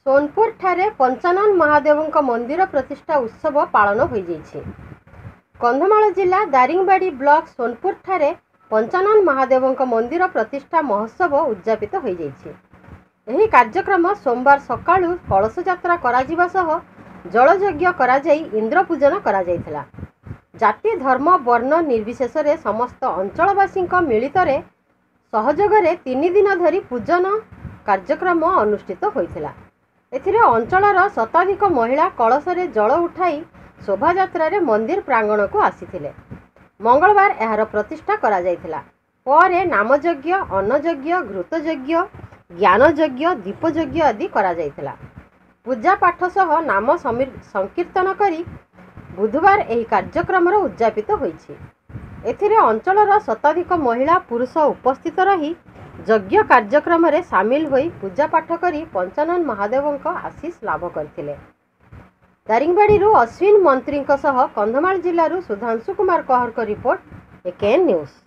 सोनपुर ठारे पंचानन महादेव मंदिर प्रतिष्ठा उत्सव पालन हो जाइए। कंधमाल जिला दारिंगबाड़ी ब्लॉक सोनपुर ठारे पंचानन महादेव मंदिर प्रतिष्ठा महोत्सव उद्यापित हो जाइए। यह कार्यक्रम सोमवार सकाळु कलश यात्रा करा सह जलयज्ञ करा इंद्र पूजन करा जायथिला। जाति धर्म वर्ण निर्विशेष रे समस्त अंचलवासी मिलित सहयोग 3 दिन धरी पूजन कार्यक्रम अनुष्ठित होइथिला। एथिरे अंचलर शताधिक महिला कलशरे जल उठाई शोभायात्रा रे मंदिर प्रांगण को आसीथिले। मंगलवार एहार प्रतिष्ठा करा जायथिला। परे नामयज्ञ, अन्नयज्ञ, घृतयज्ञ, ज्ञानयज्ञ, दीपयज्ञ आदि करा जायथिला। पूजा पाठ सह नाम संकीर्तन करी बुधवार एही कार्यक्रम उद्यापित होइछि। एथिरे अंचलर शताधिक महिला पुरुष उपस्थित रही यज्ञ कार्यक्रम रे सामिल होई पूजा पाठ करी पंचानन महादेव आशीष लाभ करथिले। दारिंगबाड़ी अश्विन मंत्री सह कंधमाल जिल्लारू सुधांशु कुमार कहर को रिपोर्ट, एकेएन न्यूज।